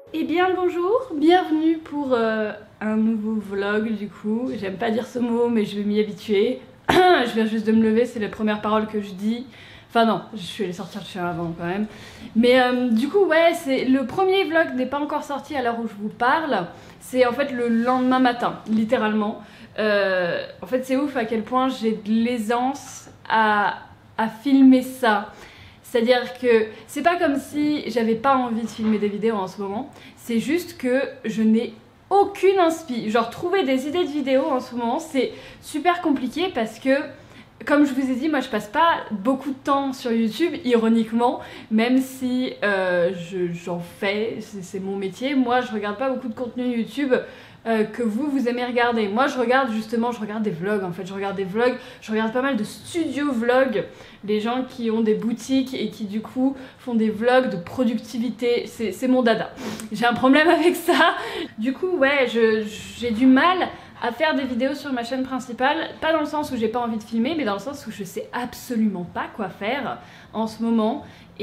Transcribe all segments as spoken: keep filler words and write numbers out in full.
Eh bien bonjour, bienvenue pour euh, un nouveau vlog du coup. J'aime pas dire ce mot mais je vais m'y habituer. Je viens juste de me lever, c'est les premières paroles que je dis. Enfin non, je suis allée sortir de chez moi avant quand même. Mais euh, du coup ouais, c'est le premier vlog n'est pas encore sorti à l'heure où je vous parle. C'est en fait le lendemain matin, littéralement. Euh, en fait c'est ouf à quel point j'ai de l'aisance à, à filmer ça. C'est-à-dire que c'est pas comme si j'avais pas envie de filmer des vidéos en ce moment, c'est juste que je n'ai aucune inspi. Genre trouver des idées de vidéos en ce moment c'est super compliqué parce que comme je vous ai dit, moi je passe pas beaucoup de temps sur YouTube, ironiquement, même si euh, j'en fais, c'est mon métier. Moi je regarde pas beaucoup de contenu YouTube euh, que vous, vous aimez regarder. Moi je regarde justement, je regarde des vlogs en fait, je regarde des vlogs, je regarde pas mal de studio vlogs, les gens qui ont des boutiques et qui du coup font des vlogs de productivité, c'est mon dada. J'ai un problème avec ça. Du coup ouais, j'ai du mal à faire des vidéos sur ma chaîne principale, pas dans le sens où j'ai pas envie de filmer, mais dans le sens où je sais absolument pas quoi faire en ce moment.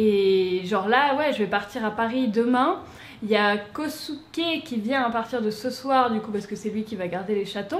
Et genre là, ouais, je vais partir à Paris demain. Il y a Kosuke qui vient à partir de ce soir, du coup, parce que c'est lui qui va garder les chatons.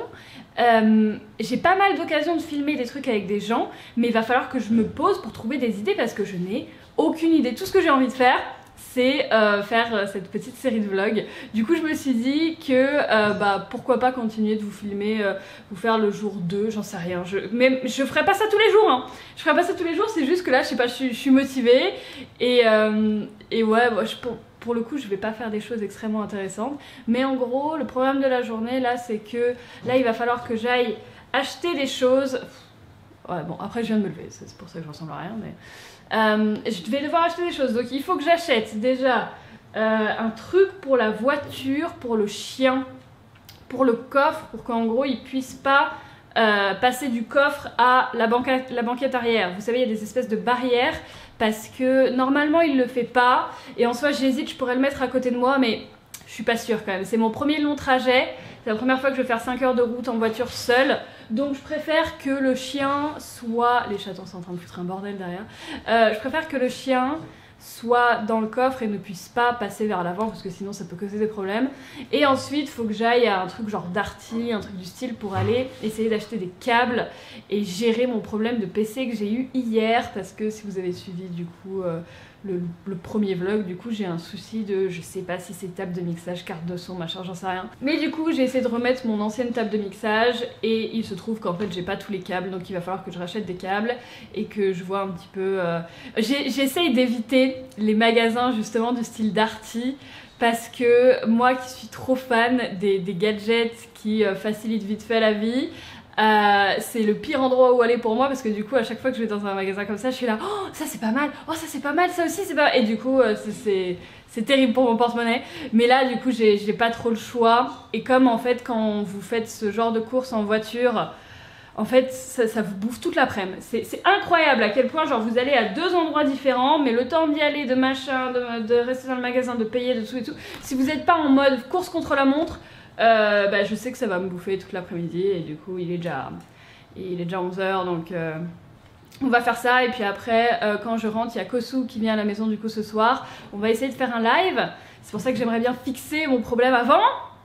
Euh, j'ai pas mal d'occasions de filmer des trucs avec des gens, mais il va falloir que je me pose pour trouver des idées parce que je n'ai aucune idée. Tout ce que j'ai envie de faire, c'est euh, faire cette petite série de vlogs. Du coup je me suis dit que euh, bah, pourquoi pas continuer de vous filmer, euh, vous faire le jour deux, j'en sais rien. Je... Mais je ferai pas ça tous les jours, hein. Je ferai pas ça tous les jours, c'est juste que là je sais pas, je suis, je suis motivée. Et, euh, et ouais, bah, je, pour, pour le coup je vais pas faire des choses extrêmement intéressantes. Mais en gros, le programme de la journée là, c'est que là il va falloir que j'aille acheter des choses. Ouais bon, après je viens de me lever, c'est pour ça que je ressemble à rien, mais... Euh, je vais devoir acheter des choses, donc il faut que j'achète déjà euh, un truc pour la voiture, pour le chien, pour le coffre, pour qu'en gros il puisse pas euh, passer du coffre à la banquette, la banquette arrière. Vous savez, il y a des espèces de barrières parce que normalement il le fait pas, et en soi j'hésite, je pourrais le mettre à côté de moi, mais je suis pas sûre quand même. C'est mon premier long trajet, c'est la première fois que je vais faire cinq heures de route en voiture seule. Donc je préfère que le chien soit... Les chatons sont en train de foutre un bordel derrière. Euh, je préfère que le chien soit dans le coffre et ne puisse pas passer vers l'avant parce que sinon ça peut causer des problèmes. Et ensuite il faut que j'aille à un truc genre Darty, un truc du style pour aller essayer d'acheter des câbles et gérer mon problème de P C que j'ai eu hier parce que si vous avez suivi du coup... Euh, Le, le premier vlog, du coup j'ai un souci de, je sais pas si c'est table de mixage, carte de son, machin, j'en sais rien. Mais du coup j'ai essayé de remettre mon ancienne table de mixage et il se trouve qu'en fait j'ai pas tous les câbles, donc il va falloir que je rachète des câbles et que je vois un petit peu... Euh... J'essaye d'éviter les magasins justement du style Darty parce que moi qui suis trop fan des, des gadgets qui euh, facilitent vite fait la vie, Euh, c'est le pire endroit où aller pour moi parce que du coup à chaque fois que je vais dans un magasin comme ça je suis là, oh ça c'est pas mal, oh ça c'est pas mal, ça aussi c'est pas mal, et du coup euh, c'est terrible pour mon porte-monnaie. Mais là du coup j'ai pas trop le choix, et comme en fait quand vous faites ce genre de course en voiture, en fait ça, ça vous bouffe toute l'après-midi. C'est incroyable à quel point genre vous allez à deux endroits différents, mais le temps d'y aller, de machin, de, de rester dans le magasin, de payer, de tout et tout, si vous n'êtes pas en mode course contre la montre, Euh, bah, je sais que ça va me bouffer toute l'après-midi, et du coup il est déjà, il est déjà onze heures, donc euh, on va faire ça. Et puis après euh, quand je rentre, il y a Kosu qui vient à la maison du coup ce soir, on va essayer de faire un live. C'est pour ça que j'aimerais bien fixer mon problème avant,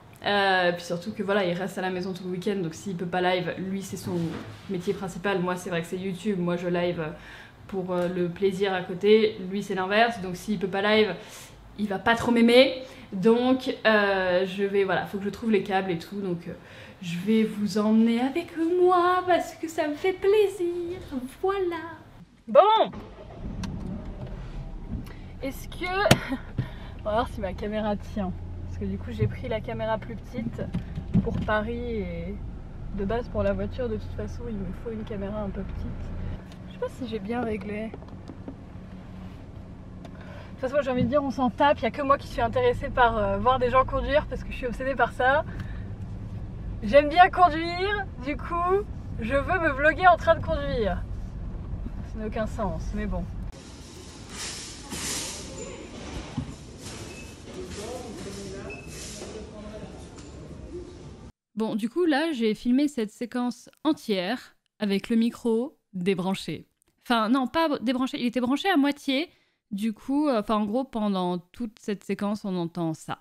euh, puis surtout que voilà il reste à la maison tout le week-end, donc s'il peut pas live, lui c'est son métier principal, moi c'est vrai que c'est YouTube, moi je live pour euh, le plaisir à côté, lui c'est l'inverse, donc s'il peut pas live il va pas trop m'aimer. Donc euh, je vais, voilà, faut que je trouve les câbles et tout, donc euh, je vais vous emmener avec moi parce que ça me fait plaisir, voilà. Bon, est-ce que... On va voir si ma caméra tient, parce que du coup j'ai pris la caméra plus petite pour Paris, et de base pour la voiture de toute façon il me faut une caméra un peu petite. Je sais pas si j'ai bien réglé. De toute façon, j'ai envie de dire, on s'en tape, il n'y a que moi qui suis intéressée par euh, voir des gens conduire parce que je suis obsédée par ça. J'aime bien conduire, du coup, je veux me vloguer en train de conduire. Ça n'a aucun sens, mais bon. Bon, du coup, là, j'ai filmé cette séquence entière avec le micro débranché. Enfin, non, pas débranché, il était branché à moitié. Du coup, enfin en gros, pendant toute cette séquence, on entend ça.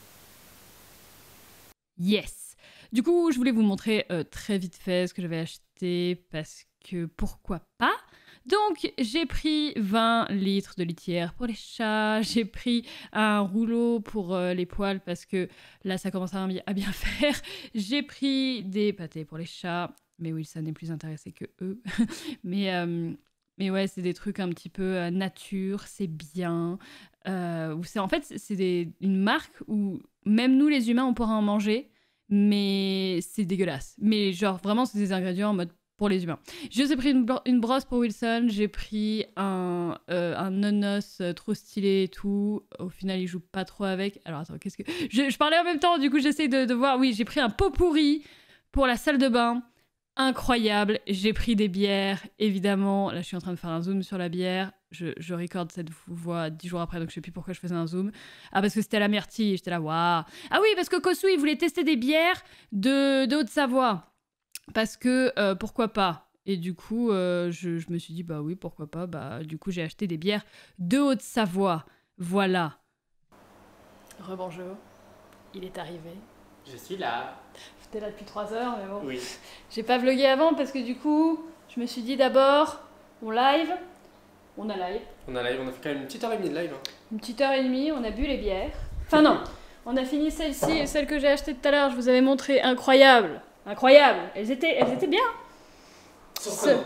Yes! Du coup, je voulais vous montrer euh, très vite fait ce que j'avais acheté parce que pourquoi pas? Donc, j'ai pris vingt litres de litière pour les chats, j'ai pris un rouleau pour euh, les poils parce que là, ça commence à, à bien faire. J'ai pris des pâtés pour les chats, mais Wilson est plus intéressé que eux. mais, euh, mais ouais, c'est des trucs un petit peu euh, nature, c'est bien. Euh, c'est, en fait, c'est des, une marque où même nous, les humains, on pourra en manger, mais c'est dégueulasse. Mais genre, vraiment, c'est des ingrédients en mode pour les humains. J'ai aussi pris une, une brosse pour Wilson, j'ai pris un, euh, un nonos euh, trop stylé et tout. Au final, il joue pas trop avec. Alors attends, qu'est-ce que... Je, je parlais en même temps, du coup j'essaie de, de voir. Oui, j'ai pris un pot pourri pour la salle de bain. Incroyable. J'ai pris des bières, évidemment. Là, je suis en train de faire un zoom sur la bière. Je, je recorde cette voix dix jours après, donc je sais plus pourquoi je faisais un zoom. Ah, parce que c'était la myrtille. J'étais là, waouh. Ah oui, parce que Kosu, il voulait tester des bières de, de Haute-Savoie. Parce que euh, pourquoi pas? Et du coup, euh, je, je me suis dit, bah oui, pourquoi pas? Bah, du coup, j'ai acheté des bières de Haute-Savoie. Voilà. Rebonjour. Il est arrivé. Je suis là. J'étais là depuis trois heures, mais bon. Oui. J'ai pas vlogué avant parce que du coup, je me suis dit d'abord, on live. On a live. On a live, on a fait quand même une petite heure et demie de live. Hein. Une petite heure et demie, on a bu les bières. Enfin non, on a fini celle-ci, celle que j'ai achetée tout à l'heure, je vous avais montré, incroyable. Incroyable, elles étaient, elles étaient bien. Surprenante.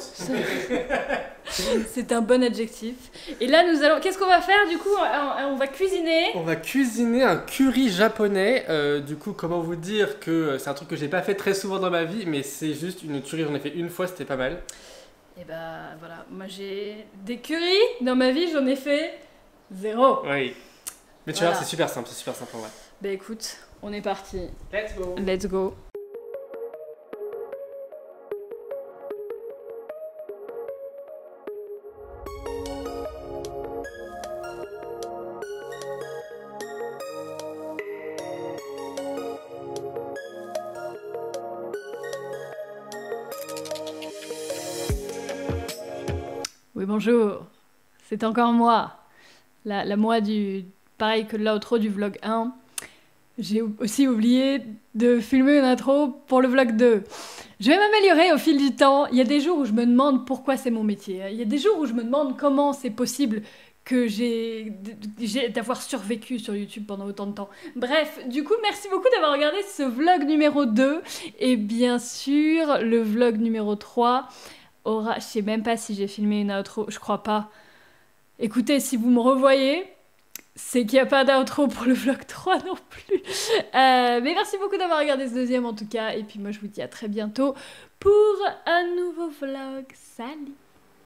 C'est un bon adjectif. Et là, nous allons. Qu'est-ce qu'on va faire du coup? On va cuisiner. On va cuisiner un curry japonais. Euh, du coup, comment vous dire que c'est un truc que j'ai pas fait très souvent dans ma vie, mais c'est juste une tuerie. J'en ai fait une fois, c'était pas mal. Et bah voilà, moi j'ai des currys dans ma vie, j'en ai fait zéro. Oui. Mais tu Voilà. vois, c'est super simple, c'est super simple en vrai. Bah écoute, on est parti. Let's go. Let's go. Oui, bonjour. C'est encore moi. La, la moi du... Pareil que l'outro du vlog un. J'ai aussi oublié de filmer une intro pour le vlog deux. Je vais m'améliorer au fil du temps. Il y a des jours où je me demande pourquoi c'est mon métier. Il y a des jours où je me demande comment c'est possible que j'ai d'avoir survécu sur YouTube pendant autant de temps. Bref, du coup, merci beaucoup d'avoir regardé ce vlog numéro deux. Et bien sûr, le vlog numéro trois aura... Je sais même pas si j'ai filmé une outro, je crois pas. Écoutez, si vous me revoyez, c'est qu'il n'y a pas d'outro pour le vlog trois non plus. Euh, mais merci beaucoup d'avoir regardé ce deuxième en tout cas. Et puis moi, je vous dis à très bientôt pour un nouveau vlog. Salut!